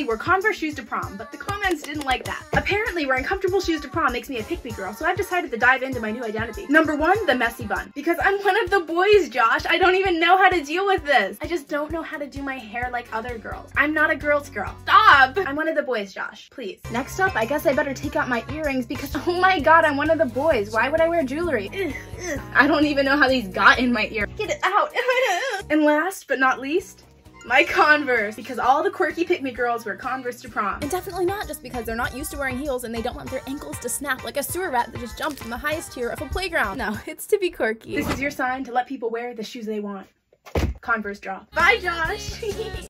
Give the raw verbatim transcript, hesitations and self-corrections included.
obviously wore Converse shoes to prom, but the comments didn't like that. Apparently, wearing comfortable shoes to prom makes me a pick-me girl, so I've decided to dive into my new identity. Number one, the messy bun. Because I'm one of the boys, Josh. I don't even know how to deal with this. I just don't know how to do my hair like other girls. I'm not a girl's girl. Stop! I'm one of the boys, Josh. Please. Next up, I guess I better take out my earrings because, oh my god, I'm one of the boys. Why would I wear jewelry? Ugh, ugh. I don't even know how these got in my ear. Get it out. And last but not least, my Converse, because all the quirky pick-me girls wear Converse to prom. And definitely not just because they're not used to wearing heels and they don't want their ankles to snap like a sewer rat that just jumped from the highest tier of a playground. No, it's to be quirky. This is your sign to let people wear the shoes they want. Converse drop. Bye, Josh!